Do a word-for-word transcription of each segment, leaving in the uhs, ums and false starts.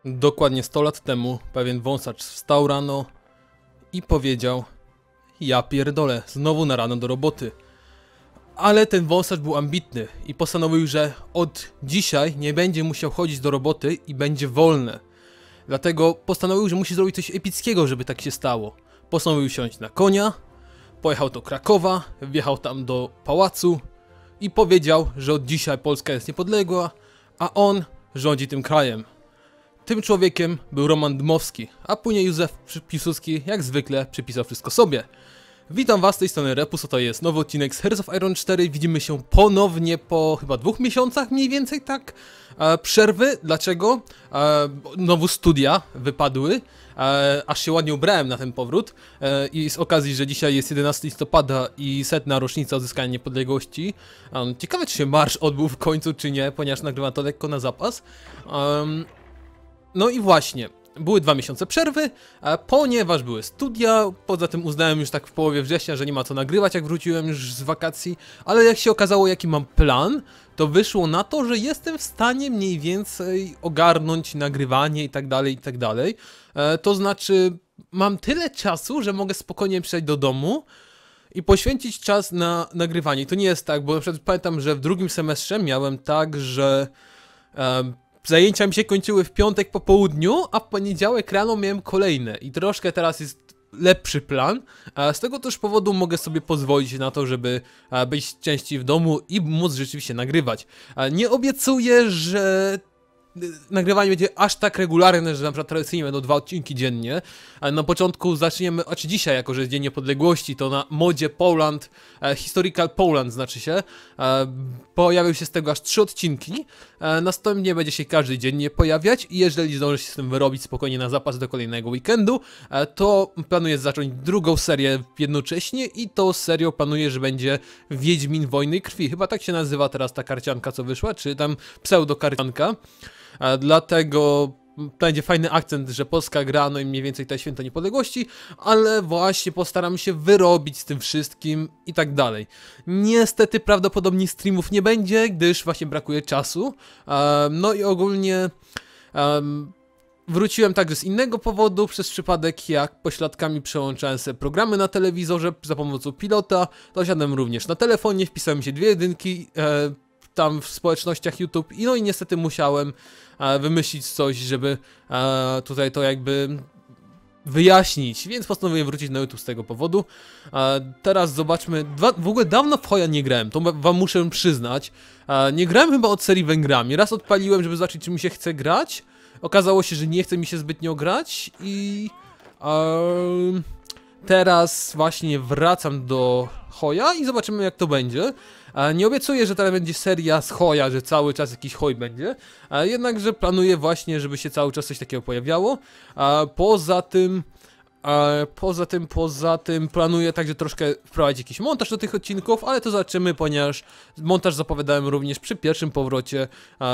Dokładnie sto lat temu pewien wąsacz wstał rano i powiedział: ja pierdolę, znowu na rano do roboty. Ale ten wąsacz był ambitny i postanowił, że od dzisiaj nie będzie musiał chodzić do roboty i będzie wolny. Dlatego postanowił, że musi zrobić coś epickiego, żeby tak się stało. Postanowił wsiąść na konia, pojechał do Krakowa, wjechał tam do pałacu i powiedział, że od dzisiaj Polska jest niepodległa, a on rządzi tym krajem. Tym człowiekiem był Roman Dmowski, a później Józef Piłsudski jak zwykle przypisał wszystko sobie. Witam was z tej strony Repus, to jest nowy odcinek z Hearts of Iron cztery. Widzimy się ponownie po chyba dwóch miesiącach mniej więcej, tak? E, przerwy. Dlaczego? E, znowu studia wypadły, e, aż się ładnie ubrałem na ten powrót. E, I z okazji, że dzisiaj jest jedenastego listopada i setna rocznica odzyskania niepodległości. Um, ciekawe, czy się marsz odbył w końcu, czy nie, ponieważ nagrywam to lekko na zapas. Um, no i właśnie. Były dwa miesiące przerwy, ponieważ były studia, poza tym uznałem już tak w połowie września, że nie ma co nagrywać, jak wróciłem już z wakacji, ale jak się okazało, jaki mam plan, to wyszło na to, że jestem w stanie mniej więcej ogarnąć nagrywanie i tak dalej, i tak dalej. To znaczy, mam tyle czasu, że mogę spokojnie przejść do domu i poświęcić czas na nagrywanie. I to nie jest tak, bo na przykład pamiętam, że w drugim semestrze miałem tak, że um, zajęcia mi się kończyły w piątek po południu, a w poniedziałek rano miałem kolejne i troszkę teraz jest lepszy plan. Z tego też powodu mogę sobie pozwolić na to, żeby być częściej w domu i móc rzeczywiście nagrywać. Nie obiecuję, że nagrywanie będzie aż tak regularne, że na przykład tradycyjnie będą dwa odcinki dziennie. Na początku zaczniemy, znaczy dzisiaj, jako że jest Dzień Niepodległości, to na modzie Poland, Historical Poland znaczy się, pojawią się z tego aż trzy odcinki. Następnie będzie się każdy dzień nie pojawiać i jeżeli zdążę się z tym wyrobić spokojnie na zapas do kolejnego weekendu, to planuję zacząć drugą serię jednocześnie i tą serią planuję, że będzie Wiedźmin Wojny i Krwi. Chyba tak się nazywa teraz ta karcianka, co wyszła, czy tam pseudo-karcianka. Dlatego będzie fajny akcent, że Polska gra, no i mniej więcej te święto niepodległości, ale właśnie postaram się wyrobić z tym wszystkim i tak dalej. Niestety prawdopodobnie streamów nie będzie, gdyż właśnie brakuje czasu. No i ogólnie um, wróciłem także z innego powodu, przez przypadek jak pośladkami przełączałem sobie programy na telewizorze za pomocą pilota, dosiadłem również na telefonie, wpisałem się dwie jedynki, e, tam w społecznościach YouTube i no i niestety musiałem e, wymyślić coś, żeby e, tutaj to jakby wyjaśnić, więc postanowiłem wrócić na YouTube z tego powodu. E, teraz zobaczmy, dwa, w ogóle dawno w Hoja nie grałem, to wam muszę przyznać. E, nie grałem chyba od serii Węgrami, raz odpaliłem, żeby zobaczyć, czy mi się chce grać. Okazało się, że nie chce mi się zbytnio grać i e, teraz właśnie wracam do Hoja i zobaczymy, jak to będzie. Nie obiecuję, że teraz będzie seria z Hoja, że cały czas jakiś Hoj będzie, jednakże planuję właśnie, żeby się cały czas coś takiego pojawiało. Poza tym, poza tym, poza tym planuję także troszkę wprowadzić jakiś montaż do tych odcinków, ale to zobaczymy, ponieważ montaż zapowiadałem również przy pierwszym powrocie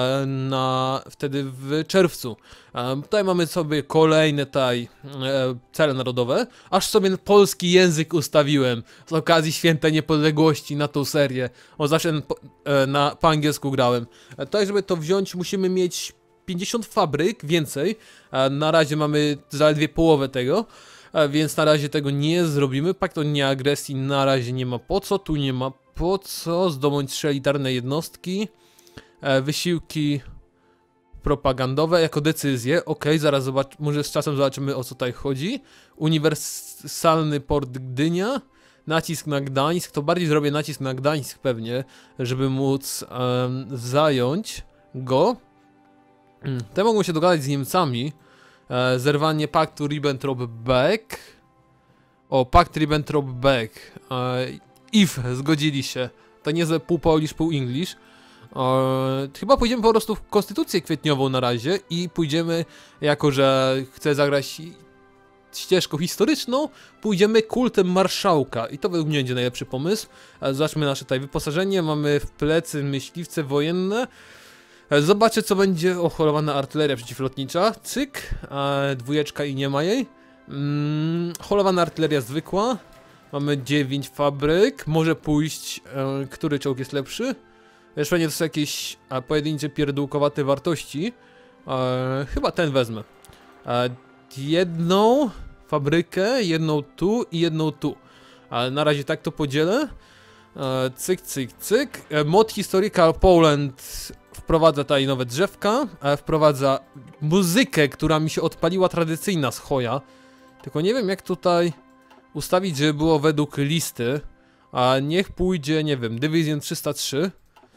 na wtedy w czerwcu. Tutaj mamy sobie kolejne tutaj cele narodowe, aż sobie polski język ustawiłem z okazji Święta Niepodległości na tą serię. O, zawsze po, na, po angielsku grałem. Tutaj, żeby to wziąć, musimy mieć pięćdziesiąt fabryk, więcej. Na razie mamy zaledwie połowę tego, więc na razie tego nie zrobimy. Pakt o nieagresji na razie nie ma po co, tu nie ma po co. Zdobądź trzy elitarne jednostki. Wysiłki propagandowe jako decyzje. Ok, zaraz zobacz, może z czasem zobaczymy, o co tutaj chodzi. Uniwersalny port Gdynia. Nacisk na Gdańsk, to bardziej zrobię nacisk na Gdańsk pewnie, żeby móc um, zająć go. Te mogą się dogadać z Niemcami. E, zerwanie paktu Ribbentrop-Beck. O, pakt Ribbentrop-Beck. E, if zgodzili się. To niezłe pół Polish, pół English. E, chyba pójdziemy po prostu w konstytucję kwietniową na razie i pójdziemy, jako że chcę zagrać ścieżką historyczną, pójdziemy kultem marszałka i to według mnie będzie najlepszy pomysł. E, zobaczmy nasze tutaj wyposażenie. Mamy w plecy myśliwce wojenne. Zobaczę, co będzie. O, holowana artyleria przeciwlotnicza. Cyk. E, dwójeczka i nie ma jej. Mm, holowana artyleria zwykła. Mamy dziewięć fabryk. Może pójść. E, który czołg jest lepszy? Jeszcze nie to są jakieś a, pojedyncze pierdółkowate wartości. E, chyba ten wezmę. E, jedną fabrykę, jedną tu i jedną tu. Ale na razie tak to podzielę. E, cyk, cyk, cyk. E, Mod Historical Poland wprowadza tutaj nowe drzewka. E, wprowadza muzykę, która mi się odpaliła, tradycyjna z Hoja. Tylko nie wiem jak tutaj ustawić, żeby było według listy. A niech pójdzie, nie wiem, Division trzysta trzy.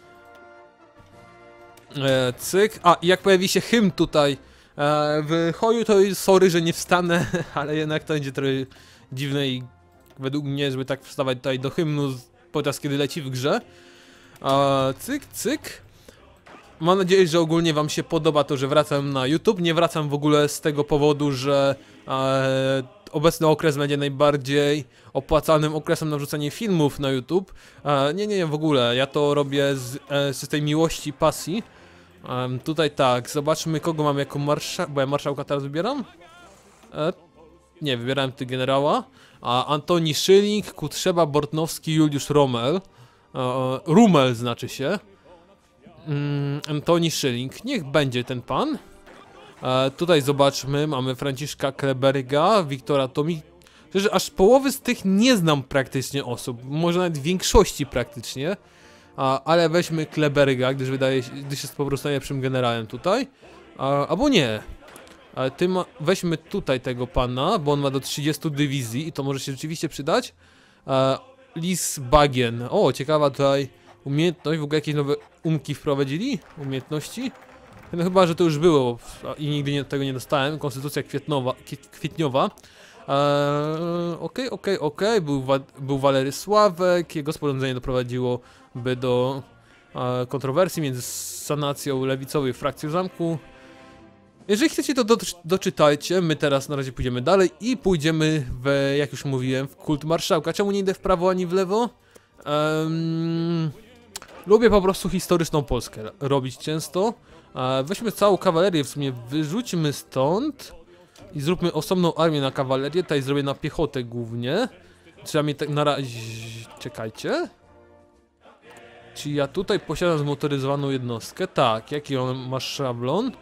E, cyk. A, i jak pojawi się hymn tutaj e, w Hoju, to sorry, że nie wstanę, ale jednak to będzie trochę dziwne i według mnie, żeby tak wstawać tutaj do hymnu podczas kiedy leci w grze. E, cyk, cyk. Mam nadzieję, że ogólnie wam się podoba to, że wracam na YouTube. Nie wracam w ogóle z tego powodu, że e, obecny okres będzie najbardziej opłacalnym okresem na wrzucanie filmów na YouTube. E, nie, nie, nie, w ogóle. Ja to robię z, e, z tej miłości, pasji. E, tutaj tak, zobaczmy kogo mam jako marszałka, bo ja marszałka teraz wybieram. E, nie, wybierałem ty generała. A Antoni Szyling, Kutrzeba, Bortnowski, Juliusz Rommel. E, Rummel znaczy się. Mm, Antoni Szyling, niech będzie ten pan. E, tutaj zobaczmy, mamy Franciszka Kleberga, Wiktora Tomi. Szczerze, aż połowy z tych nie znam praktycznie osób, może nawet większości praktycznie. A, ale weźmy Kleberga, gdyż wydaje się, gdyż jest po prostu najlepszym generałem tutaj. A, albo nie. A, ty ma, weźmy tutaj tego pana, bo on ma do trzydziestu dywizji i to może się rzeczywiście przydać. A, Lis Bagien, o ciekawa tutaj umiejętność, w ogóle jakieś nowe umki wprowadzili? Umiejętności? No chyba, że to już było i nigdy nie, tego nie dostałem. Konstytucja kwietnowa, kwietniowa. Eee, okej, okej, okej. Był, wa był Walery Sławek. Jego sporządzenie doprowadziłoby do e, kontrowersji między sanacją lewicowej i frakcją zamku. Jeżeli chcecie, to do, doczytajcie. My teraz na razie pójdziemy dalej i pójdziemy w, jak już mówiłem, w kult marszałka. Czemu nie idę w prawo ani w lewo? Eee, lubię po prostu historyczną Polskę robić często. E, weźmy całą kawalerię, w sumie wyrzućmy stąd i zróbmy osobną armię na kawalerię. Tutaj zrobię na piechotę głównie. Trzeba mi tak na razie... Czekajcie. Czy ja tutaj posiadam zmotoryzowaną jednostkę? Tak, jaki on ma szablon?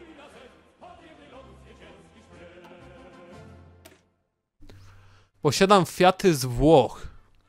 Posiadam Fiaty z Włoch.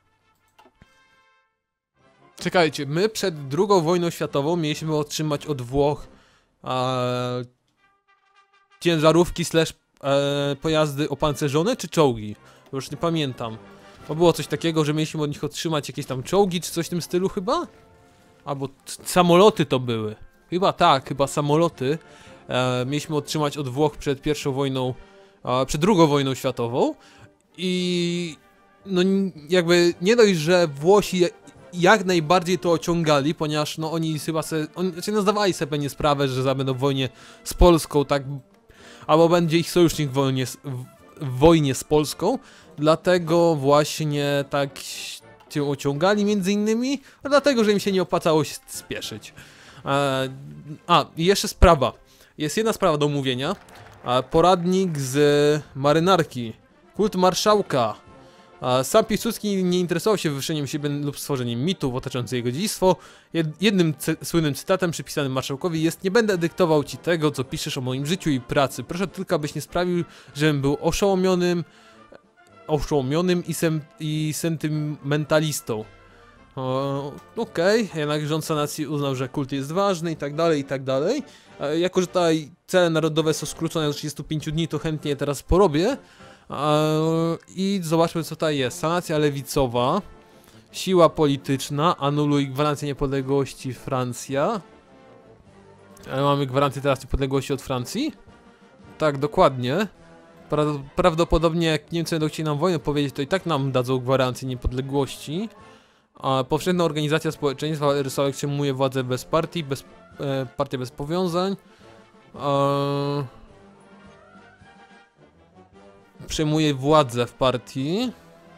Czekajcie, my przed drugą wojną światową mieliśmy otrzymać od Włoch e, ciężarówki slash e, pojazdy opancerzone czy czołgi? Bo już nie pamiętam. Bo było coś takiego, że mieliśmy od nich otrzymać jakieś tam czołgi czy coś w tym stylu chyba? Albo samoloty to były. Chyba tak, chyba samoloty e, mieliśmy otrzymać od Włoch przed pierwszą wojną, e, przed drugą wojną światową. I no jakby nie dość, że Włosi jak najbardziej to ociągali, ponieważ no oni chyba se, oni, znaczy no zdawali sobie pewnie sprawę, że będą w wojnie z Polską, tak, albo będzie ich sojusznik w wojnie, w, w wojnie z Polską, dlatego właśnie tak się ociągali między innymi, a dlatego, że im się nie opłacało się spieszyć. E, a, i jeszcze sprawa, jest jedna sprawa do omówienia, e, poradnik z marynarki, kult marszałka. Sam Piłsudski nie interesował się wywyższeniem siebie lub stworzeniem mitów otaczających jego dziedzictwo. Jednym cy słynnym cytatem przypisanym marszałkowi jest: nie będę dyktował ci tego, co piszesz o moim życiu i pracy. Proszę tylko, abyś nie sprawił, żebym był oszołomionym, oszołomionym i, sem i sentymentalistą. Okej, okay. Jednak rząd sanacji uznał, że kult jest ważny i tak dalej, i tak dalej. E, jako, że tutaj cele narodowe są skrócone do trzydziestu pięciu dni, to chętnie je teraz porobię. I zobaczmy, co tutaj jest. Sanacja lewicowa, siła polityczna, anuluj gwarancję niepodległości Francja. Ale mamy gwarancję teraz niepodległości od Francji? Tak, dokładnie. Prawdopodobnie jak Niemcy będą chcieli nam wojnę powiedzieć, to i tak nam dadzą gwarancję niepodległości. A powszechna organizacja społeczeństwa Rysałek przejmuje władzę bez partii, bez, e, partia bez powiązań. E, Przejmuje władzę w partii.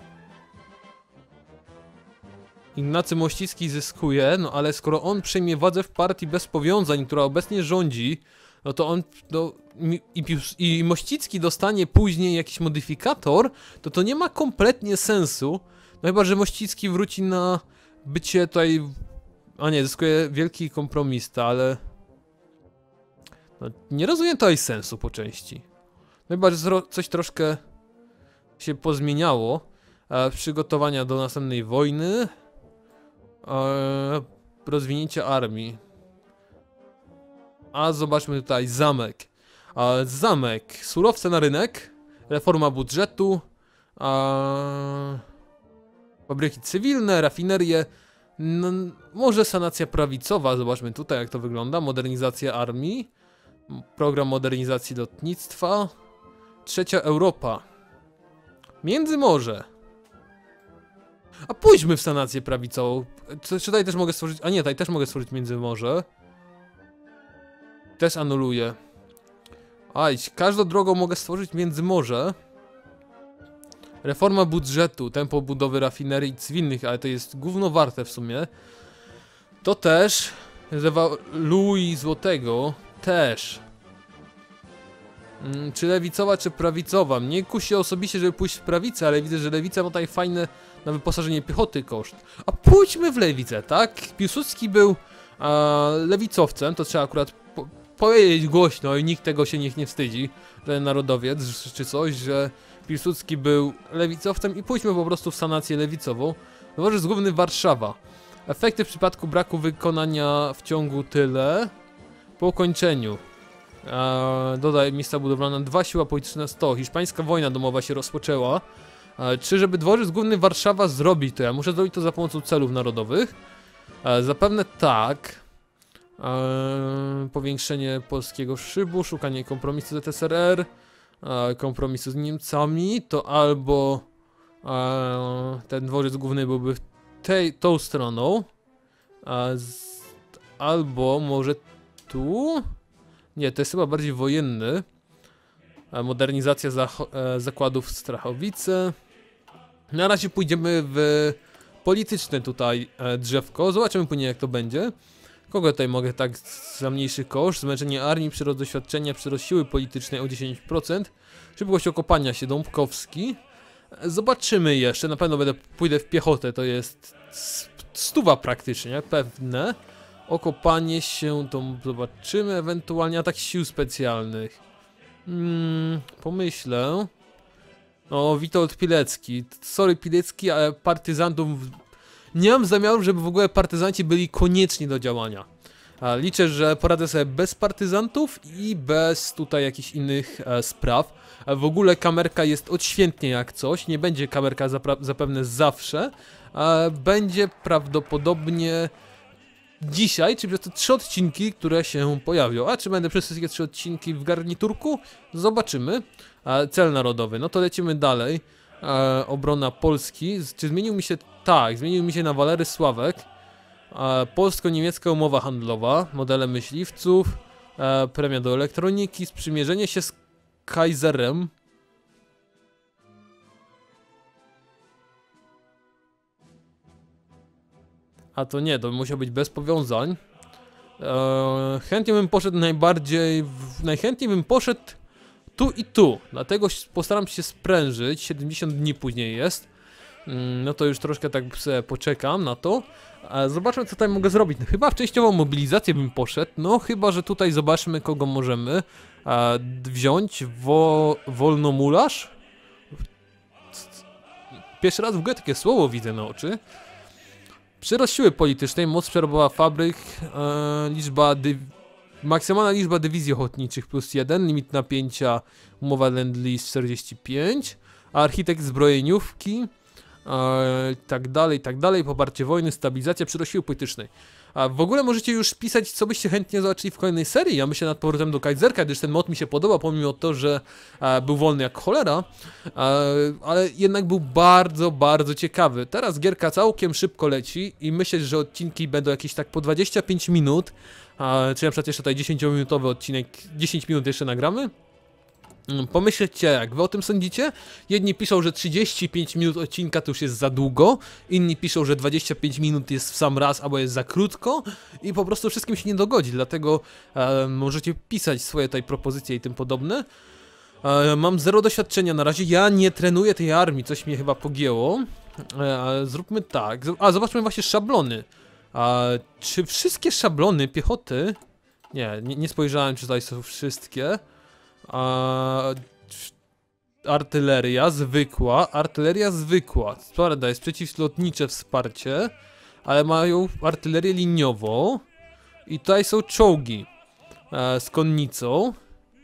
Ignacy Mościcki zyskuje, no ale skoro on przejmie władzę w partii bez powiązań, która obecnie rządzi, no to on, no, i, i Mościcki dostanie później jakiś modyfikator, to to nie ma kompletnie sensu. No chyba, że Mościcki wróci na bycie tutaj, a nie, zyskuje wielki kompromista, ale... No, nie rozumiem tutaj sensu po części. No chyba, że coś troszkę się pozmieniało. E, przygotowania do następnej wojny. E, rozwinięcie armii. A zobaczmy tutaj zamek. E, zamek. Surowce na rynek. Reforma budżetu. E, fabryki cywilne, rafinerie. No, może sanacja prawicowa. Zobaczmy tutaj, jak to wygląda. Modernizacja armii. Program modernizacji lotnictwa. Trzecia Europa. Międzymorze. A pójdźmy w sanację prawicową. Czy tutaj też mogę stworzyć... A nie, tutaj też mogę stworzyć Międzymorze. Też anuluję. Aj, każdą drogą mogę stworzyć Międzymorze. Reforma budżetu, tempo budowy rafinerii cywilnych, ale to jest gówno warte w sumie. To też. Dewaluuj złotego. Też. Hmm, czy lewicowa, czy prawicowa? Mnie kusi osobiście, żeby pójść w prawicę, ale widzę, że lewica ma tutaj fajne na wyposażenie piechoty koszt. A pójdźmy w lewicę, tak? Piłsudski był a, lewicowcem, to trzeba akurat po powiedzieć głośno i nikt tego się niech nie wstydzi, ten narodowiec czy coś, że Piłsudski był lewicowcem i pójdźmy po prostu w sanację lewicową. Dworzec Główny Warszawa. Efekty w przypadku braku wykonania w ciągu tyle. Po ukończeniu. Eee, dodaj miejsca budowlane dwa, siła polityczna sto. Hiszpańska wojna domowa się rozpoczęła. Eee, czy żeby dworzec główny Warszawa zrobić to? Ja muszę zrobić to za pomocą celów narodowych. Eee, zapewne tak. Eee, powiększenie polskiego szybu, szukanie kompromisu z Z S R R, eee, kompromisu z Niemcami. To albo eee, ten dworzec główny byłby tej, tą stroną. Eee, z, albo może tu? Nie, to jest chyba bardziej wojenny. Modernizacja zakładów w Strachowice. Na razie pójdziemy w polityczne tutaj drzewko. Zobaczymy później, jak to będzie. Kogo tutaj mogę tak za mniejszy koszt? Zmęczenie armii, przyrost doświadczenia, przyrost siły politycznej o dziesięć procent. Szybkość okopania się, Dąbkowski. Zobaczymy jeszcze, na pewno będę pójdę w piechotę, to jest stuwa praktycznie, pewne. Okopanie się, to zobaczymy, ewentualnie atak sił specjalnych. Hmm, pomyślę. O, Witold Pilecki. Sorry Pilecki, ale partyzantów... Nie mam zamiaru, żeby w ogóle partyzanci byli konieczni do działania. A liczę, że poradzę sobie bez partyzantów i bez tutaj jakichś innych e, spraw. A w ogóle kamerka jest odświętnie jak coś. Nie będzie kamerka zapewne zawsze. A będzie prawdopodobnie... dzisiaj, czyli przez te trzy odcinki, które się pojawią. A czy będę przez wszystkie trzy odcinki w garniturku? Zobaczymy. E, cel narodowy, no to lecimy dalej. E, obrona Polski. Czy zmienił mi się? Tak, zmienił mi się na Walery Sławek. E, Polsko-niemiecka umowa handlowa. Modele myśliwców. E, premia do elektroniki. Sprzymierzenie się z Kaiserem. A to nie, to musiał być bez powiązań. Eee, chętnie bym poszedł najbardziej... W, najchętniej bym poszedł tu i tu. Dlatego postaram się sprężyć. siedemdziesiąt dni później jest. Mm, no to już troszkę tak sobie poczekam na to. Eee, zobaczmy, co tutaj mogę zrobić. No, chyba w częściową mobilizację bym poszedł. No chyba, że tutaj zobaczmy, kogo możemy eee, wziąć. Wo, wolnomularz? Pierwszy raz w ogóle takie słowo widzę na oczy. Przyrost siły politycznej, moc przerobowa fabryk, e, liczba maksymalna liczba dywizji ochotniczych plus jeden, limit napięcia, umowa Lend-Lease czterdzieści pięć, architekt zbrojeniówki, e, tak dalej, tak dalej, poparcie wojny, stabilizacja, przyrost siły politycznej. A w ogóle możecie już pisać, co byście chętnie zobaczyli w kolejnej serii. Ja myślę nad powrotem do Kaiserka, gdyż ten mod mi się podoba, pomimo to, że e, był wolny jak cholera, e, ale jednak był bardzo, bardzo ciekawy. Teraz gierka całkiem szybko leci i myślę, że odcinki będą jakieś tak po dwadzieścia pięć minut, e, czy na przykład jeszcze tutaj dziesięciominutowy odcinek, dziesięć minut jeszcze nagramy. Pomyślcie, jak wy o tym sądzicie? Jedni piszą, że trzydzieści pięć minut odcinka to już jest za długo, inni piszą, że dwadzieścia pięć minut jest w sam raz, albo jest za krótko i po prostu wszystkim się nie dogodzi, dlatego e, możecie pisać swoje tutaj propozycje i tym podobne. E, mam zero doświadczenia na razie, ja nie trenuję tej armii, coś mnie chyba pogięło. E, zróbmy tak, a zobaczmy właśnie szablony. E, czy wszystkie szablony piechoty Nie, nie, nie spojrzałem, czy tutaj są wszystkie. A, artyleria zwykła, artyleria zwykła. Prawda, jest przeciwlotnicze wsparcie, ale mają artylerię liniową. I tutaj są czołgi e, z konnicą.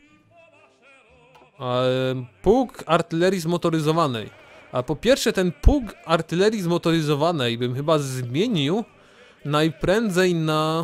E, pułk artylerii zmotoryzowanej. A po pierwsze, ten pułk artylerii zmotoryzowanej bym chyba zmienił najprędzej na...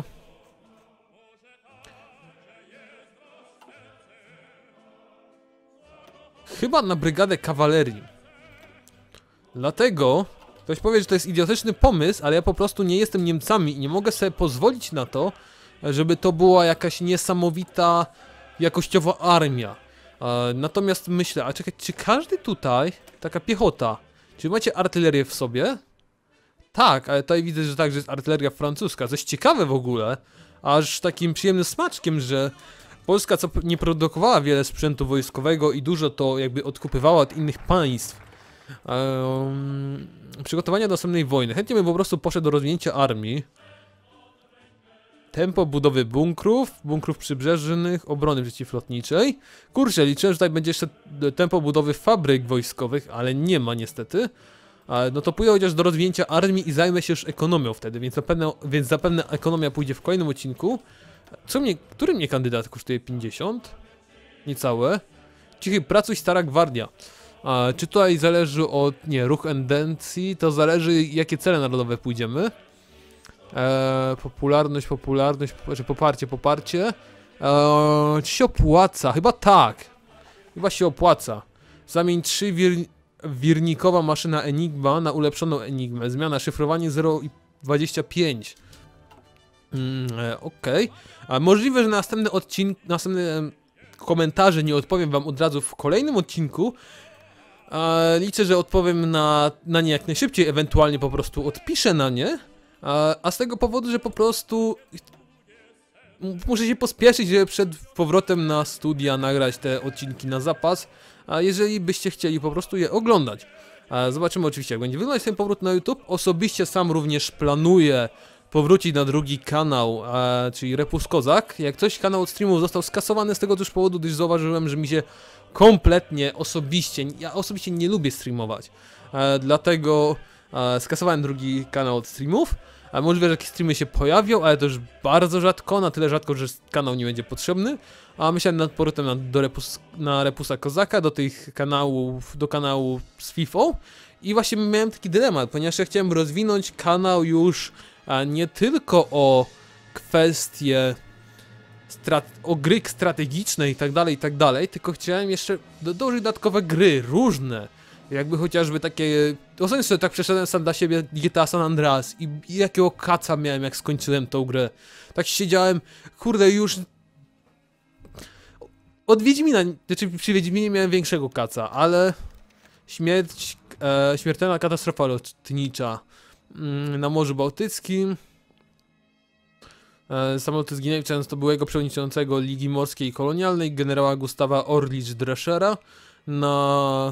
Chyba na brygadę kawalerii. Dlatego ktoś powie, że to jest idiotyczny pomysł, ale ja po prostu nie jestem Niemcami i nie mogę sobie pozwolić na to, żeby to była jakaś niesamowita jakościowa armia. E, natomiast myślę, a czekaj, czy każdy tutaj, taka piechota, czy macie artylerię w sobie? Tak, ale tutaj widzę, że także jest artyleria francuska, coś ciekawe w ogóle, aż takim przyjemnym smaczkiem, że Polska, co nie produkowała wiele sprzętu wojskowego i dużo to jakby odkupywała od innych państw. Um, przygotowania do następnej wojny. Chętnie bym po prostu poszedł do rozwinięcia armii. Tempo budowy bunkrów, bunkrów przybrzeżnych, obrony przeciwlotniczej. Kurczę, liczyłem, że tutaj będzie jeszcze tempo budowy fabryk wojskowych, ale nie ma niestety. No to pójdę chociaż do rozwinięcia armii i zajmę się już ekonomią wtedy, więc zapewne, więc zapewne ekonomia pójdzie w kolejnym odcinku. Co mnie, który mnie kandydat kosztuje pięćdziesiąt? Niecałe. Cichy pracuj, stara gwardia. A, czy tutaj zależy od, nie, ruch endencji, to zależy jakie cele narodowe pójdziemy. Eee, popularność, popularność, czy poparcie, poparcie. Eee, czy się opłaca? Chyba tak. Chyba się opłaca. Zamień trzy wir, wirnikowa maszyna Enigma na ulepszoną Enigmę. Zmiana szyfrowanie zero i dwadzieścia pięć. Mm, e, Okej. Okay. Możliwe, że na następny odcinek, następne komentarze nie odpowiem wam od razu w kolejnym odcinku. E, liczę, że odpowiem na, na nie jak najszybciej, ewentualnie po prostu odpiszę na nie. E, a z tego powodu, że po prostu muszę się pospieszyć, żeby przed powrotem na studia nagrać te odcinki na zapas. A jeżeli byście chcieli po prostu je oglądać. E, zobaczymy oczywiście, jak będzie wyglądać ten powrót na YouTube. Osobiście sam również planuję powrócić na drugi kanał, e, czyli Repus Kozak. Jak coś, kanał od streamów został skasowany z tego też powodu, gdyż zauważyłem, że mi się kompletnie osobiście, ja osobiście nie lubię streamować. E, dlatego e, skasowałem drugi kanał od streamów. A możliwe, że jakieś streamy się pojawią, ale to już bardzo rzadko, na tyle rzadko, że kanał nie będzie potrzebny. A myślałem nad powrotem na, do Repus, na Repusa Kozaka, do tych kanałów, do kanału z Fifą. I właśnie miałem taki dylemat, ponieważ ja chciałem rozwinąć kanał już a nie tylko o kwestie o gry strategiczne i tak dalej, i tak dalej, tylko chciałem jeszcze dołożyć dodatkowe gry, różne. Jakby chociażby takie... Ostatnio sobie tak przeszedłem sam dla siebie G T A San Andreas i, i jakiego kaca miałem, jak skończyłem tą grę. Tak siedziałem, kurde, już... Od Wiedźmina, znaczy przy Wiedźminie miałem większego kaca, ale... Śmierć... E, śmiertelna katastrofa lotnicza mm, na Morzu Bałtyckim. E, samoloty zginęły często byłego przewodniczącego Ligi Morskiej i Kolonialnej, generała Gustawa Orlicz-Dreschera na...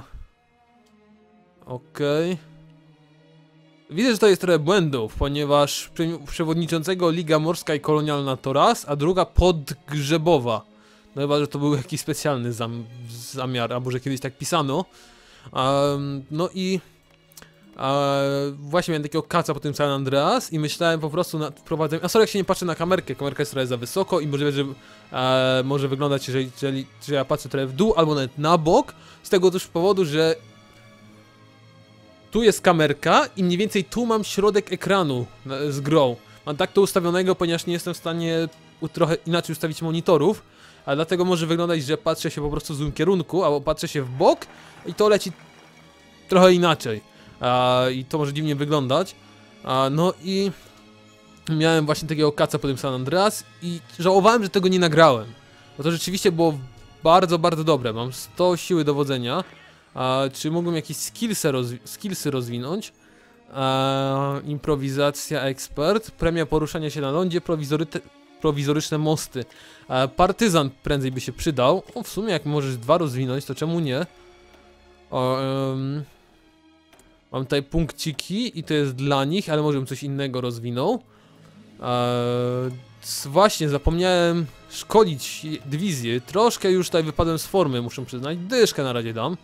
Okej. Okay. Widzę, że to jest trochę błędów, ponieważ przewodniczącego Liga Morska i Kolonialna to raz, a druga podgrzebowa. No chyba, że to był jakiś specjalny zam zamiar, albo że kiedyś tak pisano. Um, no i um, właśnie miałem takiego kaca po tym San Andreas i myślałem po prostu nad wprowadzeniem... A sorry, jak się nie patrzę na kamerkę, kamerka jest trochę za wysoko i możliwe, że um, może wyglądać, jeżeli, jeżeli, że ja patrzę trochę w dół, albo nawet na bok, z tego też powodu, że tu jest kamerka i mniej więcej tu mam środek ekranu z grą. Mam tak to ustawionego, ponieważ nie jestem w stanie trochę inaczej ustawić monitorów, a dlatego może wyglądać, że patrzę się po prostu w złym kierunku, albo patrzę się w bok i to leci trochę inaczej. A, I to może dziwnie wyglądać. A, no i miałem właśnie takiego kaca po tym San Andreas i żałowałem, że tego nie nagrałem. Bo to rzeczywiście było bardzo, bardzo dobre. Mam sto siły dowodzenia. A, czy mógłbym jakieś skillsy, rozwi skillsy rozwinąć? A, improwizacja ekspert, premia poruszania się na lądzie, prowizoryczne mosty. A, partyzant prędzej by się przydał. O, w sumie jak możesz dwa rozwinąć, to czemu nie? O, um, mam tutaj punkciki i to jest dla nich, ale może bym coś innego rozwinął. Eee, właśnie, zapomniałem szkolić dywizję. Troszkę już tutaj wypadłem z formy, muszę przyznać. Dyszkę na razie dam.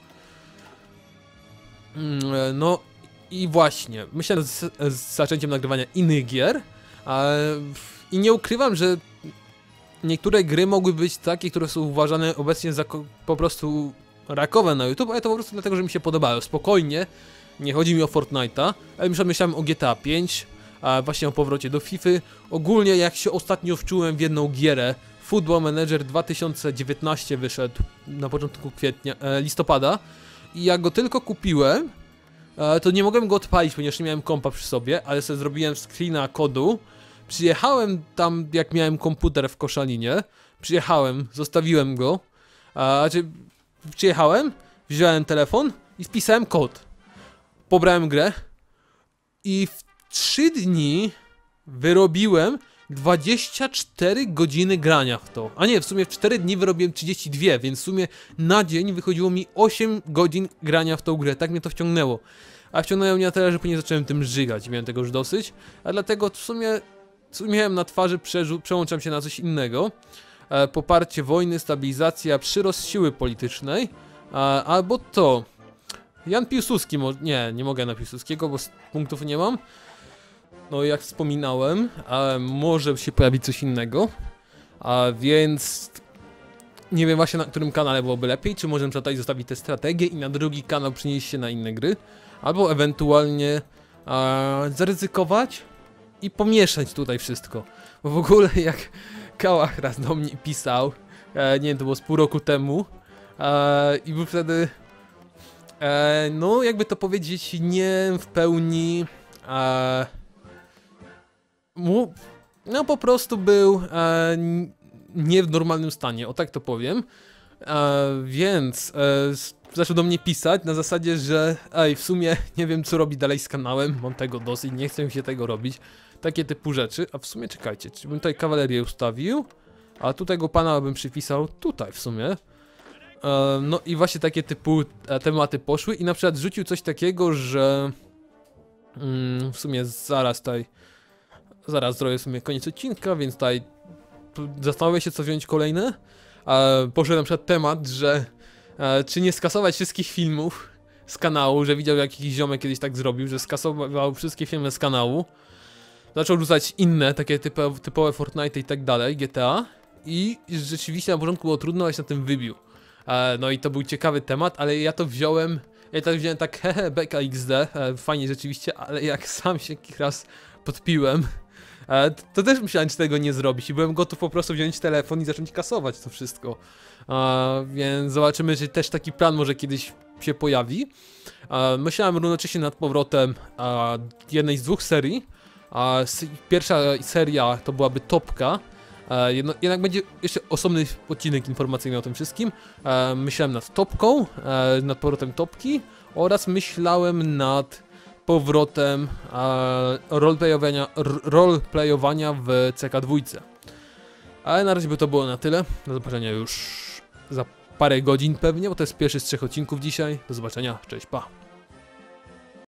Mm, no i właśnie, myślę nad z, z zaczęciem nagrywania innych gier. Eee, I nie ukrywam, że niektóre gry mogły być takie, które są uważane obecnie za po prostu rakowe na YouTube, ale to po prostu dlatego, że mi się podobały. Spokojnie, nie chodzi mi o Fortnite'a, ale myślałem o G T A pięć, a właśnie o powrocie do FIFA. Ogólnie jak się ostatnio wczułem w jedną gierę, Football Manager dwa tysiące dziewiętnaście wyszedł na początku kwietnia, e, listopada i jak go tylko kupiłem, e, to nie mogłem go odpalić, ponieważ nie miałem kompa przy sobie, ale sobie zrobiłem screena kodu. Przyjechałem tam, jak miałem komputer w Koszalinie, przyjechałem, zostawiłem go, a, znaczy przyjechałem, wziąłem telefon i wpisałem kod. Pobrałem grę i w trzy dni wyrobiłem dwadzieścia cztery godziny grania w to. A nie, w sumie w cztery dni wyrobiłem trzydzieści dwa, więc w sumie na dzień wychodziło mi osiem godzin grania w tą grę. Tak mnie to wciągnęło. A wciągnęło mnie na tyle, że później zacząłem tym żygać. Miałem tego już dosyć. A dlatego w sumie co miałem na twarzy, przełączam się na coś innego. E, poparcie wojny, stabilizacja, przyrost siły politycznej. E, albo to. Jan Piłsudski, nie, nie mogę na Piłsudskiego, bo punktów nie mam. No jak wspominałem, e, może się pojawić coś innego. A więc nie wiem właśnie na którym kanale byłoby lepiej, czy możemy tutaj zostawić tę strategię i na drugi kanał przenieść się na inne gry. Albo ewentualnie e, zaryzykować i pomieszać tutaj wszystko. Bo w ogóle jak Kałach raz do mnie pisał, e, nie wiem, to było z pół roku temu, e, i był wtedy, e, no jakby to powiedzieć, nie w pełni, e, mu, no po prostu był e, nie w normalnym stanie, o tak to powiem. E, więc e, zaczął do mnie pisać na zasadzie, że ej, w sumie nie wiem co robić dalej z kanałem, mam tego dosyć, nie chcę mi się tego robić. Takie typu rzeczy, a w sumie czekajcie, czy bym tutaj kawalerię ustawił, a tutaj go pana bym przypisał tutaj w sumie. E, no i właśnie takie typu e, tematy poszły i na przykład rzucił coś takiego, że mm, w sumie zaraz tutaj, zaraz zrobię w sumie koniec odcinka, więc tutaj zastanawiam się co wziąć kolejne. E, poszedł na przykład temat, że e, czy nie skasować wszystkich filmów z kanału, że widział jakiś ziomek kiedyś tak zrobił, że skasował wszystkie filmy z kanału. Zaczął rzucać inne, takie typowe, typowe Fortnite i tak dalej, G T A. I rzeczywiście na początku było trudno, ale się na tym wybił. E, no i to był ciekawy temat, ale ja to wziąłem, ja to wziąłem tak hehe, beka X D, e, fajnie rzeczywiście, ale jak sam się raz podpiłem, e, to, to też myślałem, czy tego nie zrobić i byłem gotów po prostu wziąć telefon i zacząć kasować to wszystko. E, więc zobaczymy, czy też taki plan może kiedyś się pojawi. E, myślałem równocześnie nad powrotem e, jednej z dwóch serii. A pierwsza seria to byłaby Topka. E, jedno, jednak będzie jeszcze osobny odcinek informacyjny o tym wszystkim. E, myślałem nad Topką, e, nad powrotem Topki oraz myślałem nad powrotem e, roleplayowania, roleplayowania w C K dwa. Ale na razie by to było na tyle. Do zobaczenia już za parę godzin pewnie, bo to jest pierwszy z trzech odcinków dzisiaj. Do zobaczenia, cześć, pa!